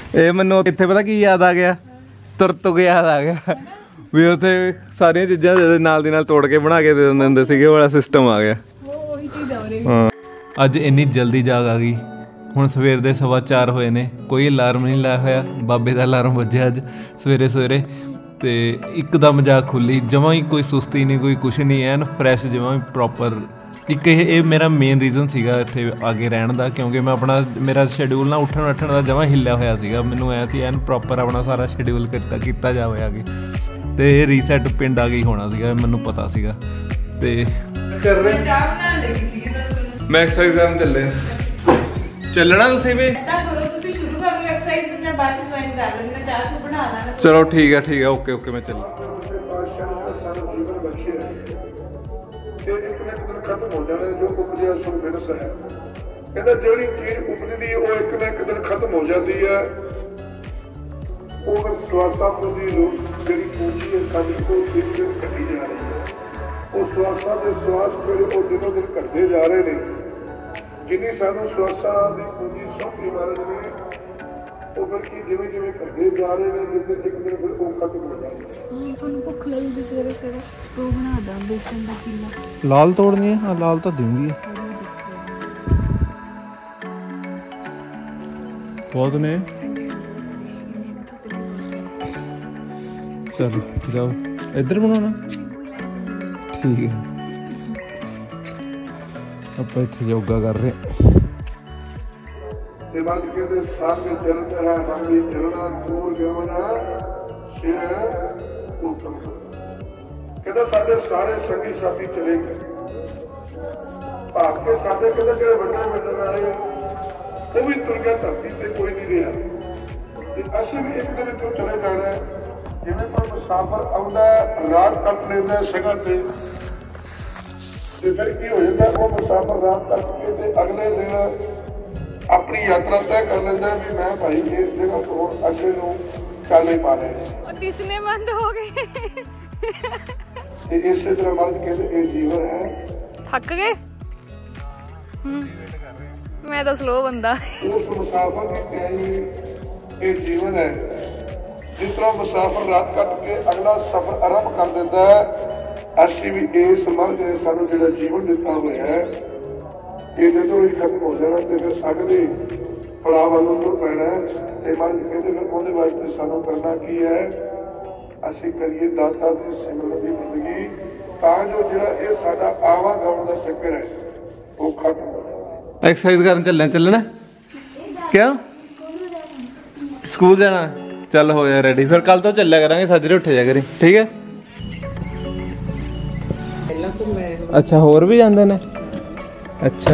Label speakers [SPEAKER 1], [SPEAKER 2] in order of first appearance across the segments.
[SPEAKER 1] ਇਹ ਮੈਨੂੰ ਇੱਥੇ ਪਤਾ ਕੀ ਯਾਦ ਆ ਗਿਆ, ਤੁਰਤੁਕ ਯਾਦ ਆ ਗਿਆ ਵੀ ਉੱਥੇ ਸਾਰੀਆਂ ਚੀਜ਼ਾਂ ਨਾਲ ਦੀ ਨਾਲ ਤੋੜ ਕੇ ਬਣਾ ਕੇ ਦੇ ਦਿੰਦੇ ਹੁੰਦੇ ਸੀਗੇ, ਉਹ ਵਾਲਾ ਸਿਸਟਮ ਆ ਗਿਆ। ਹਾਂ ਅੱਜ ਇੰਨੀ ਜਲਦੀ ਜਾਗ ਆ ਗਈ। ਹੁਣ ਸਵੇਰ ਦੇ 4:15 ਹੋਏ ਨੇ, ਕੋਈ ਅਲਾਰਮ ਨਹੀਂ ਲਾਇਆ ਹੋਇਆ। ਬਾਬੇ ਦਾ ਅਲਾਰਮ ਵੱਜਿਆ ਅੱਜ ਸਵੇਰੇ ਸਵੇਰੇ ਤੇ ਇੱਕਦਮ ਜਾਗ ਖੁੱਲੀ, ਜਮਾਂ ਹੀ ਕੋਈ ਸੁਸਤੀ ਨਹੀਂ, ਕੋਈ ਕੁਛ ਨਹੀਂ, ਐਨ ਫਰੈਸ਼ ਜਮਾਂ ਹੀ ਪ੍ਰੋਪਰ। ਇੱਕ ਇਹ ਮੇਰਾ ਮੇਨ ਰੀਜ਼ਨ ਸੀਗਾ ਇੱਥੇ ਆ ਕੇ ਰਹਿਣ ਦਾ, ਕਿਉਂਕਿ ਮੈਂ ਆਪਣਾ ਮੇਰਾ ਸ਼ੈਡਿਊਲ ਨਾ ਉੱਠਣ ਦਾ ਜਮਾਂ ਹਿੱਲਿਆ ਹੋਇਆ ਸੀਗਾ। ਮੈਨੂੰ ਐਂ ਸੀ ਐਨ ਪ੍ਰੋਪਰ ਆਪਣਾ ਸਾਰਾ ਸ਼ੈਡਿਊਲ ਕੀਤਾ ਜਾਵੇ ਆ ਕੇ, ਤੇ ਇਹ ਰੀਸੈਟ ਪਿੰਡ ਆ ਗਈ ਹੋਣਾ ਸੀਗਾ, ਮੈਨੂੰ ਪਤਾ ਸੀਗਾ। ਤੇ ਮੈਂ ਐਕਸਰਸਾਈਜ਼ ਕਰਨ ਚੱਲਣਾ ਤੁਸੀਂ ਵੀ ਚਲੋ ਠੀਕ ਹੈ ਓਕੇ ਮੈਂ ਚੱਲ
[SPEAKER 2] खत्म हो जाना जो उपजिया सो मिनस है। कहता ਜਿਹੜੀ ਚੀਜ਼ ਉਪਜਦੀ ਉਹ ਇੱਕ ਨਾ ਇੱਕ ਦਿਨ ਖਤਮ ਹੋ ਜਾਂਦੀ ਹੈ। ਉਹ ਸਵਾਸਾਂ ਦੀ ਜਿਹੜੀ ਪੂੰਜੀ ਹੈ ਸਾਡੀ ਕੋਲ ਦਿਨ ਦਿਨ ਘਟੀ ਜਾ ਰਹੀ ਹੈ। ਉਹ ਸਵਾਸਾਂ ਦੇ ਸਵਾਸ ਜਿਹੜੇ ਉਹ ਦਿਨੋਂ ਦਿਨ ਘਟਦੇ ਜਾ ਰਹੇ ਨੇ। ਜਿੰਨੀ ਸਾਨੂੰ ਸਵਾਸਾਂ ਦੀ ਪੂੰਜੀ ਸੌਂਪੀ ਮਾਰਦੇ ਨੇ ਉਹ ਬਲਕਿ ਜਿਵੇਂ ਜਿਵੇਂ ਘਟਦੇ ਜਾ ਰਹੇ ਨੇ ਇੱਕ ਦਿਨ ਫਿਰ ਉਹ ਖਤਮ ਹੋ ਜਾਂਦੀ ਹੈ।
[SPEAKER 3] ਤੁਹਾਨੂੰ ਭੁੱਖ ਲੱਗੀ ਸਵੇਰੇ ਸਵੇਰੇ ਉਹ ਬਣਾ ਦਾਂ ਬੇਸਨ ਦਾ ਚੀਲਾ।
[SPEAKER 1] ਲਾਲ ਤੋੜਨੀ ਹੈ? ਹਾਂ ਲਾਲ ਤਾਂ ਦੇਂਗੀ ਬਹੁਤ ਨੇ। ਚਲ ਜਾਓ ਇੱਧਰ ਬਣਾਉਣਾ ਠੀਕ ਹੈ। ਆਪਾਂ ਇੱਥੇ ਯੋਗਾ ਕਰ ਰਹੇ
[SPEAKER 2] ਤੇ ਬਾਅਦ ਕਹਿੰਦੇ ਸਾਹਮਣੇ ਚੱਲਦਾ ਹੈ ਬਾਕੀ ਚੱਲਣਾ ਦੂਰ ਜਾਵਣਾ ਸ਼ੇਰ ਉਤਮ। ਕਹਿੰਦਾ ਸਾਡੇ ਸਾਰੇ ਸੰਗੀ ਸਾਥੀ ਚਲੇ ਗਏ। ਭਾਵ ਕੇ ਸਾਡੇ ਕਹਿੰਦੇ ਜਿਹੜੇ ਵੱਡੇ ਵਾਲੇ ਉਹ ਵੀ ਤੁਰ ਗਏ, ਧਰਤੀ ਤੇ ਕੋਈ ਨਹੀਂ ਰਿਹਾ। ਤੇ ਅਸੀਂ ਵੀ ਇੱਕ ਦਿਨ ਇੱਥੋਂ ਚਲੇ ਜਾਣਾ। ਜਿਵੇਂ ਕੋਈ ਮੁਸਾਫਰ ਆਉਂਦਾ ਰਾਤ ਕੱਟ ਲੈਂਦਾ ਸਗਾ ਤੇ ਫਿਰ ਕੀ ਹੋ ਜਾਂਦਾ, ਉਹ ਮੁਸਾਫਰ ਰਾਤ ਕੱਟ ਕੇ ਤੇ ਅਗਲੇ ਦਿਨ अपनी यात्रा तय कर लेना भी मैं भाई इस जगह तो अगले लोग चल नहीं पा रहे।
[SPEAKER 3] तीसरे बंद हो गए।
[SPEAKER 2] इसी तरह मर्द कहते ये जीवन है।
[SPEAKER 3] थक गए मैं तो स्लो बंदा।
[SPEAKER 2] उस मुसाफिर की कहानी ये जीवन है। जिस तरह मुसाफिर रात कट के अगला सफर आरंभ कर देता है, असी भी इस मर्द ने सानू जिहड़ा जीवन दिता हुआ है ਇਹ ਜਦੋਂ ਹੀ ਖਤਮ ਹੋ ਜਾਣਾ ਤੇ ਫਿਰ ਅਗਲੇ ਪੜਾਅ ਵੱਲੋਂ ਤੁਰ ਪੈਣਾ। ਤੇ ਮਨ ਕਹਿੰਦੇ ਫਿਰ ਉਹਦੇ ਵਾਸਤੇ ਸਾਨੂੰ ਕਰਨਾ ਕੀ ਹੈ, ਅਸੀਂ ਕਰੀਏ ਦਾਤਾ ਦੀ ਸਿਮਰਨ ਦੀ ਜ਼ਿੰਦਗੀ, ਤਾਂ ਜੋ ਜਿਹੜਾ ਇਹ ਸਾਡਾ ਆਵਾਗਮਨ ਦਾ ਚੱਕਰ ਹੈ ਉਹ ਖਤਮ ਹੋ ਜਾਵੇ।
[SPEAKER 1] ਐਕਸਰਸਾਈਜ਼ ਕਰਨ ਚੱਲਣਾ ਕਿਉਂ? ਸਕੂਲ ਜਾਣਾ? ਚੱਲ ਹੋ ਜਾ ਰੈਡੀ, ਫਿਰ ਕੱਲ ਤੋਂ ਚੱਲਿਆ ਕਰਾਂਗੇ, ਸਾਜਰੇ ਉੱਠ ਜਾ ਕਰੀ ਠੀਕ ਹੈ। ਅੱਛਾ ਹੋਰ ਵੀ ਜਾਂਦੇ ਨੇ? ਅੱਛਾ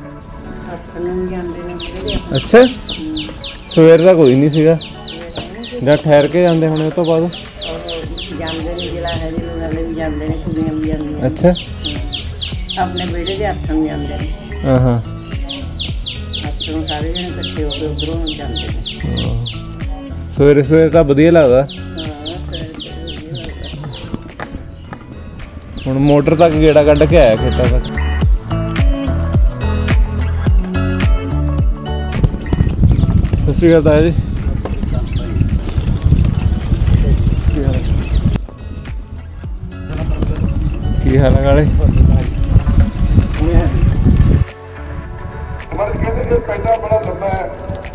[SPEAKER 1] ਅੱਛਾ ਸਵੇਰ ਦਾ ਕੋਈ ਨਹੀਂ ਸੀਗਾ ਜਾਂ ਠਹਿਰ ਕੇ ਜਾਂਦੇ ਹੁਣ ਇਹ ਤੋਂ ਬਾਅਦ
[SPEAKER 4] ਜਾਂਦੇ ਨੇ ਜਿਹੜਾ ਹੈ ਜਿਹਨੂੰ ਨਾਲੇ ਵੀ ਜਾਂਦੇ ਨੇ, ਕੁੜੀਆਂ ਵੀ ਜਾਂਦੀਆਂ।
[SPEAKER 1] ਅੱਛਾ
[SPEAKER 4] ਆਪਣੇ ਬੇੜੇ ਦੇ ਹੱਥਾਂ ਜਾਂਦੇ ਨੇ।
[SPEAKER 1] ਹਾਂ ਹਾਂ
[SPEAKER 4] ਹੱਥੋਂ ਸਾਰੇ ਜਣੇ ਇਕੱਠੇ ਹੋ ਕੇ ਉਧਰੋਂ ਜਾਂਦੇ ਨੇ।
[SPEAKER 1] ਸਵੇਰੇ ਸਵੇਰੇ ਤਾਂ ਵਧੀਆ ਲੱਗਦਾ। ਹੁਣ ਮੋਟਰ ਤੱਕ ਗੇੜਾ ਕੱਢ ਕੇ ਆਇਆ ਖੇਤਾਂ ਤੱਕ। ਸਤਿ ਸ਼੍ਰੀ ਅਕਾਲ ਤਾਇਆ ਜੀ। ਕੀ ਹਾਲ ਹੈ ਗਾਲੇ?
[SPEAKER 2] ਮਰਦ ਕਹਿੰਦੇ ਇਹ ਪੈਂਡਾ ਬੜਾ ਲੰਮਾ ਹੈ।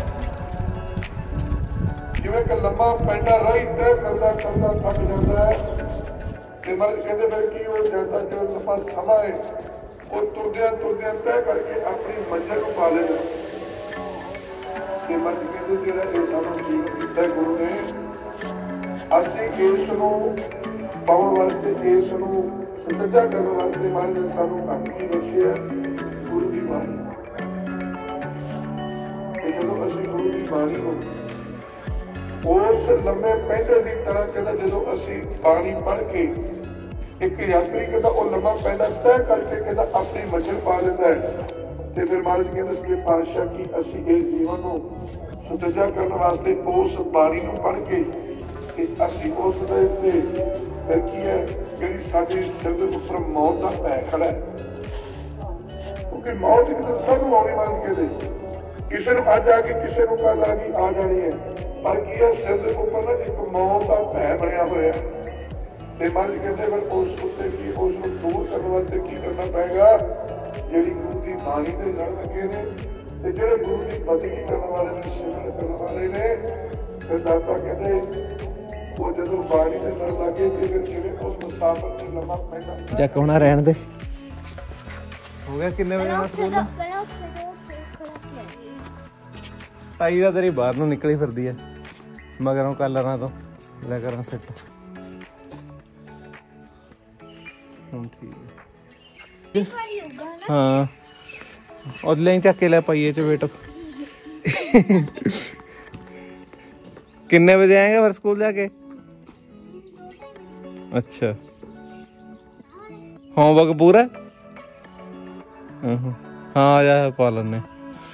[SPEAKER 2] ਜਿਵੇਂ ਕਿ ਲੰਮਾ ਪੈਂਡਾ ਰਾਹੀ ਤੈਅ ਕਰਦਾ ਥੱਕ ਜਾਂਦਾ ਹੈ। ਤੇ ਮਰਦ ਕਹਿੰਦੇ ਫਿਰ ਕੀ ਹੋ ਜਾਂਦਾ, ਜੋ ਲੰਮਾ ਸਮਾਂ ਹੈ ਉਹ ਤੁਰਦਿਆਂ ਤੈਅ ਕਰਕੇ ਆਪਣੀ ਮੰਜ਼ਿਲ ਨੂੰ ਪਾ ਲੈਂਦਾ। ਤੇ ਮਰਦ ਕਹਿੰਦੇ ਜਿਹੜਾ ਇਹ ਸਾਨੂੰ ਜੀਵਨ ਦਿੱਤਾ ਗੁਰੂ ਨੇ, ਅਸੀਂ ਇਸ ਨੂੰ ਪਾਉਣ ਵਾਸਤੇ, ਇਸ ਨੂੰ ਸੁਚੱਜਾ ਕਰਨ ਵਾਸਤੇ ਮਹਾਰਾਜ ਨੇ ਸਾਨੂੰ ਹੱਕ ਕੀ ਬਖਸ਼ਿਆ, ਗੁਰੂ ਦੀ ਬਾਣੀ। ਤੇ ਜਦੋਂ ਅਸੀਂ ਗੁਰੂ ਦੀ ਬਾਣੀ ਨੂੰ ਉਸ ਲੰਮੇ ਪੈਂਡੇ ਦੀ ਤਰ੍ਹਾਂ ਕਹਿੰਦਾ, ਜਦੋਂ ਅਸੀਂ ਬਾਣੀ ਪੜ੍ਹ ਕੇ ਇੱਕ ਯਾਤਰੀ ਕਹਿੰਦਾ ਉਹ ਲੰਮਾ ਪੈਂਡਾ ਤੈਅ ਕਰਕੇ ਕਹਿੰਦਾ ਆਪਣੀ ਮੰਜ਼ਿਲ ਪਾ ਲੈਂਦਾ ਹੈ। ਤੇ ਫਿਰ ਮਹਾਰਾਜ ਕਹਿੰਦੇ ਸੱਚੇ ਪਾਤਸ਼ਾਹ ਕਿ ਅਸੀਂ ਇਸ ਜੀਵਨ ਨੂੰ ਸੁਚੱਜਾ ਕਰਨ ਵਾਸਤੇ ਉਸ ਬਾਣੀ ਨੂੰ ਪੜ੍ਹ ਕੇ ਤੇ ਅਸੀਂ ਉਸ ਦੇ ਉੱਤੇ ਫਿਰ ਕੀ ਹੈ, ਜਿਹੜੀ ਸਾਡੇ ਸਿਰ ਦੇ ਉੱਪਰ ਮੌਤ ਦਾ ਭੈ ਖੜਾ ਹੈ। ਕਿਉਂਕਿ ਮੌਤ ਇੱਕ ਦਿਨ ਸਭ ਨੂੰ ਆਉਣੀ ਮੰਨ ਕੇ ਦੇ, ਕਿਸੇ ਨੂੰ ਅੱਜ ਆ ਗਈ, ਕਿਸੇ ਨੂੰ ਕੱਲ ਆ ਗਈ, ਆ ਜਾਣੀ ਹੈ। ਪਰ ਕੀ ਹੈ ਸਿਰ ਦੇ ਉੱਪਰ ਨਾ ਇੱਕ ਮੌਤ ਦਾ ਭੈ ਬਣਿਆ ਹੋਇਆ ਤੇ ਮਹਾਰਾਜ ਕਹਿੰਦੇ ਫਿਰ ਉਸ ਉੱਤੇ ਕੀ ਉਸ ਨੂੰ ਦੂਰ ਕਰਨ ਵਾਸਤੇ ਕੀ ਕਰਨਾ ਪਏਗਾ ਜਿਹੜੀ ਗੁਰੂ ਦੀ ਬਾਣੀ ਦੇ ਲੜ ਲੱਗੇ ਨੇ ਤੇ ਜਿਹੜੇ ਗੁਰੂ ਦੀ ਬੰਦਗੀ ਕਰਨ ਵਾਲੇ ਨੇ ਸਿਮਰਨ ਕਰਨ ਵਾਲੇ ਨੇ ਫਿਰ ਦਾਤਾ ਕਹਿੰਦੇ ਉਹ ਜਦੋਂ ਬਾਣੀ ਦੇ ਲੜ ਲੱਗੇ ਤੇ ਫਿਰ ਕਿਵੇਂ ਉਸ ਮੁਸਾਫਰ ਨੂੰ ਲੰਮਾ ਪੈਂਦਾ
[SPEAKER 1] ਚੱਕ ਹੋਣਾ ਰਹਿਣ ਦੇ ਹੋ ਗਿਆ ਕਿੰਨੇ ਵਜੇ ਨਾਲ ਸਕੂਲ ਆਈ ਦਾ ਤੇਰੀ ਬਾਹਰ ਨੂੰ ਨਿਕਲੀ ਫਿਰਦੀ ਐ ਮਗਰੋਂ ਕਲਰਾਂ ਤੋਂ ਲੈ ਕਰਾਂ ਸੈੱਟ ਹੁਣ ਠੀਕ ਹੈ ਹਾਂ ਉਹਦੇ ਚੱਕ ਕੇ ਲੈ ਪਾਈਏ ਚ ਵੇਟ ਕਿੰਨੇ ਵਜੇ ਆਏਗਾ ਫਿਰ ਸਕੂਲ ਜਾ ਕੇ अच्छा होमवर्क पूरा हाँ आ जाए पालन ने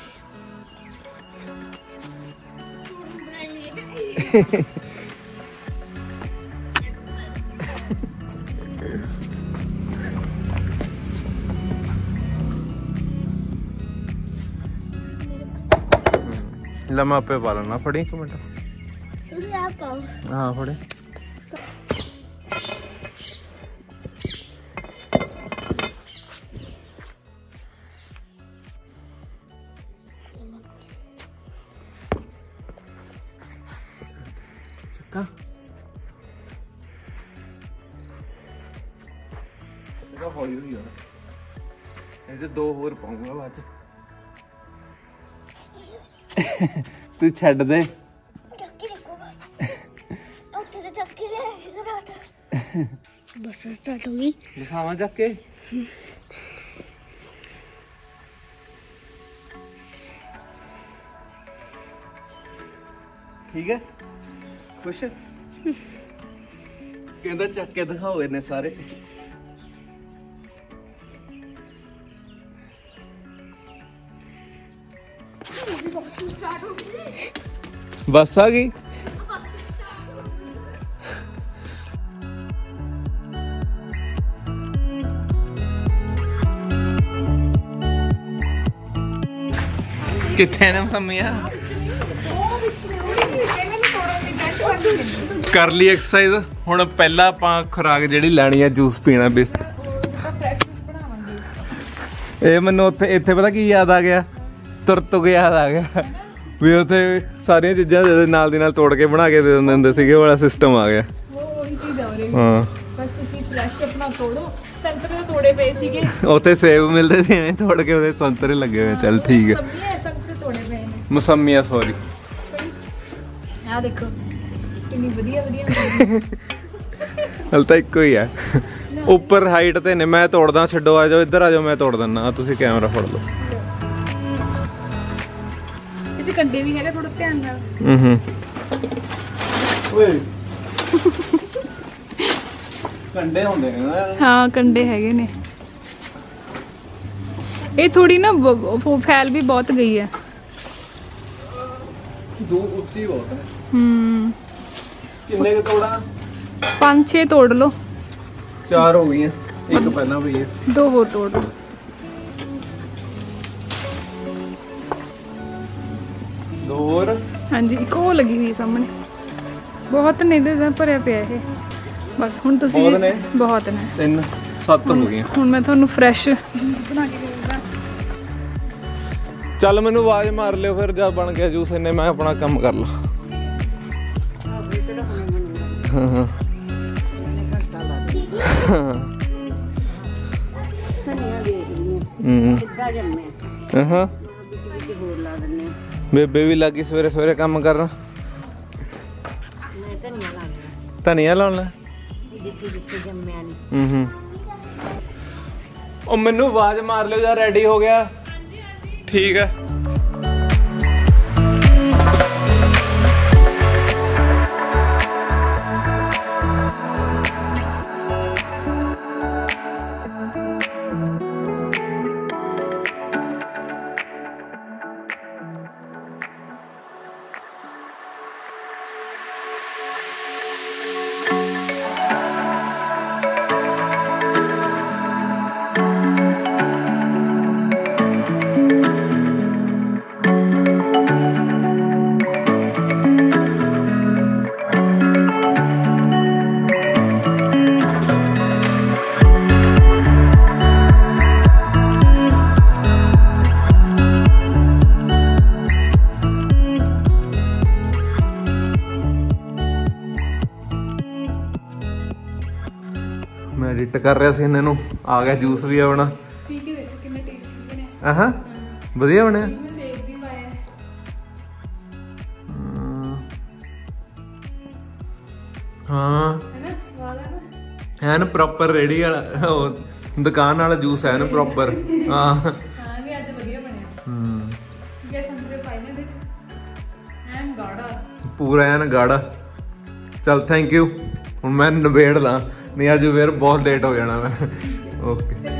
[SPEAKER 1] लम्मा पे पालन ना फड़ी एक मिनट हाँ फड़े ਹੌਲੀ ਹੋਈ ਇਹ ਤੇ ਦੋ ਹੋਰ ਪਾਉਂਗਾ ਬਾਅਦ ਚ ਤੂੰ ਛੱਡ ਦੇ
[SPEAKER 5] ਚੱਕੀ ਰੱਖੋ ਉੱਥੇ ਤੇ ਚੱਕੀ ਲੈ ਕੇ ਰਾਤ ਬਸ ਸਟਾਰਟ ਹੋ ਗਈ
[SPEAKER 1] ਦਿਖਾਵਾਂ ਚੱਕ ਕੇ ਠੀਕ ਹੈ ਖੁਸ਼ ਕਹਿੰਦਾ ਚੱਕ ਕੇ ਦਿਖਾਓ ਇਹਨੇ ਸਾਰੇ बस आ गई कितने ने मम्मिया कर ली एक्सरसाइज हुण पहला आपां खुराक जिहड़ी लैनी है जूस पीना बेस ਇਹ ਮੈਨੂੰ ਉੱਥੇ ਇੱਥੇ ਪਤਾ ਕੀ ਯਾਦ ਆ ਗਿਆ ਤੁਰਤੁਕ ਯਾਦ ਆ ਗਿਆ ਵੀ ਉੱਥੇ ਸਾਰੀਆਂ ਚੀਜ਼ਾਂ ਦੇ ਨਾਲ ਦੀ ਨਾਲ ਤੋੜ ਕੇ ਬਣਾ ਕੇ ਦੇ ਦਿੰਦੇ ਹੁੰਦੇ ਸੀਗੇ ਵਾਲਾ ਸਿਸਟਮ ਆ ਗਿਆ
[SPEAKER 3] ਉਹੀ ਚੀਜ਼ ਆ ਰਹੀ
[SPEAKER 1] ਹਾਂ
[SPEAKER 3] ਬਸ ਤੁਸੀਂ ਫਰੈਸ਼ ਆਪਣਾ ਤੋੜੋ ਸੰਤਰੇ ਤੋੜੇ ਪਏ ਸੀਗੇ
[SPEAKER 1] ਉੱਥੇ ਸੇਬ ਮਿਲਦੇ ਸੀ ਐਵੇਂ ਤੋੜ ਕੇ ਉਹਦੇ ਸੰਤਰੇ ਲੱਗੇ ਹੋਏ ਚੱਲ ਠੀਕ ਹੈ
[SPEAKER 3] ਸਬਜ਼ੀਆਂ ਸੰਤਰੇ ਤੋੜੇ ਪਏ ਨੇ
[SPEAKER 1] ਮਸੰਮੀਆਂ ਸੌਰੀ
[SPEAKER 3] ਆ ਦੇਖੋ ਕਿੰਨੀ ਵਧੀਆ ਵਧੀਆ
[SPEAKER 1] ਹਲ ਤਾਂ ਇੱਕੋ ਹੀ ਆ ਉੱਪਰ ਹਾਈਟ ਤੇ ਨੇ ਮੈਂ ਤੋੜਦਾ ਛੱਡੋ ਆ ਜਾਓ ਇੱਧਰ ਆ ਜਾਓ ਮੈਂ ਤੋੜ ਦਿੰਦਾ ਤੁਸੀਂ ਕੈਮਰਾ ਫੜ ਲਓ
[SPEAKER 3] ਇਸ ਕੰਡੇ ਵੀ ਹੈਗਾ ਥੋੜਾ ਧਿਆਨ ਨਾਲ
[SPEAKER 1] ਓਏ ਕੰਡੇ ਹੁੰਦੇ ਨੇ ਨਾ
[SPEAKER 3] ਹਾਂ ਕੰਡੇ ਹੈਗੇ ਨੇ ਇਹ ਥੋੜੀ ਨਾ ਫੈਲ ਵੀ ਬਹੁਤ ਗਈ ਹੈ
[SPEAKER 1] ਦੋ ਉੱਚੀ ਬਹੁਤ ਨੇ ਕਿੰਨੇ ਕੁ ਤੋੜਾਂ
[SPEAKER 3] 5-6 ਤੋੜ ਲਓ
[SPEAKER 1] 4 ਹੋ ਗਈਆਂ ਇੱਕ ਪਹਿਲਾਂ ਪਈ ਹੈ
[SPEAKER 3] 2 ਹੋਰ ਤੋੜ ਲਓ
[SPEAKER 1] ਦੋ ਹੋਰ
[SPEAKER 3] ਹਾਂਜੀ ਇੱਕ ਉਹ ਲੱਗੀ ਹੋਈ ਸਾਹਮਣੇ ਬਹੁਤ ਨੇ ਇਹਦੇ ਦਾ ਭਰਿਆ ਪਿਆ ਇਹ ਬਸ ਹੁਣ ਤੁਸੀਂ
[SPEAKER 1] ਬਹੁਤ ਨੇ?
[SPEAKER 3] ਬਹੁਤ ਨੇ
[SPEAKER 1] 3 7 ਹੋ ਗਈਆਂ
[SPEAKER 3] ਹੁਣ ਮੈਂ ਤੁਹਾਨੂੰ ਫਰੈਸ਼ ਬਣਾ ਕੇ ਦੇਵਾਂਗਾ
[SPEAKER 1] ਚੱਲ ਮੈਨੂੰ ਆਵਾਜ਼ ਮਾਰ ਲਿਓ ਫਿਰ ਜਦ ਬਣ ਗਿਆ ਜੂਸ ਇੰਨੇ ਮੈਂ ਆਪਣਾ ਕੰਮ ਕਰ ਲਾਂ ਹਾਂ ਹਾਂ
[SPEAKER 4] ਕਿੱਦਾਂ ਜੰਮਿਆ
[SPEAKER 1] ਹਾਂ
[SPEAKER 4] ਵਿੱਚ ਹੋਰ ਲਾ ਦਿੰਨੇ
[SPEAKER 1] ਬੇਬੇ ਵੀ ਲੱਗੀ ਸਵੇਰੇ ਸਵੇਰੇ ਕੰਮ ਕਰਨ
[SPEAKER 4] ਮੈਂ ਧਨੀਆ ਲਾਉਂਦਾ
[SPEAKER 1] ਧਨੀਆ ਲਾਉਣ ਲੈ
[SPEAKER 4] ਜਿੱਥੇ ਜਿੱਥੇ ਜੰਮਿਆ ਨਹੀਂ
[SPEAKER 1] ਉਹ ਮੈਨੂੰ ਆਵਾਜ਼ ਮਾਰ ਲਿਓ ਜਾਂ ਰੈਡੀ ਹੋ ਗਿਆ ਠੀਕ ਹੈ ਐਡਿਟ ਕਰ ਰਿਹਾ ਸੀ ਇਹਨਾਂ ਨੂੰ। ਆ ਗਿਆ ਜੂਸ ਵੀ ਆਪਣਾ।
[SPEAKER 3] ਪੀ ਕੇ ਦੇਖੋ ਕਿੰਨਾ ਟੇਸਟੀ ਬਣਿਆ।
[SPEAKER 1] ਆਹਾਂ ਵਧੀਆ ਬਣਿਆ।
[SPEAKER 3] इसमें सेब भी पाया है।
[SPEAKER 1] ਹਾਂ
[SPEAKER 3] है ना, स्वाद है ना।
[SPEAKER 1] ਐਨ ਪ੍ਰੋਪਰ ਰੇੜੀ ਵਾਲਾ ਉਹ ਦੁਕਾਨ ਵਾਲਾ ਜੂਸ ਐਨ ਪ੍ਰੋਪਰ। ਹਾਂ
[SPEAKER 3] हाँ भी आज बढ़िया बनया। ये संतरे पाए ने दे एंड गाढ़ा
[SPEAKER 1] ਪੂਰਾ ਐਨ ਗਾੜਾ। ਚਲ ਥੈਂਕ ਯੂ। ਹੁਣ ਮੈਂ ਨਿਬੇੜ ਲਾਂ, ਨਹੀਂ ਅੱਜ ਫਿਰ ਬਹੁਤ ਲੇਟ ਹੋ ਜਾਣਾ ਮੈਂ। ਓਕੇ।